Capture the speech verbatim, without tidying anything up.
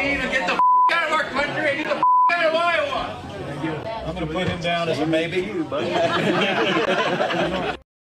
either get the f out of our country and get the f out of Iowa. I'm going to put him down as a maybe.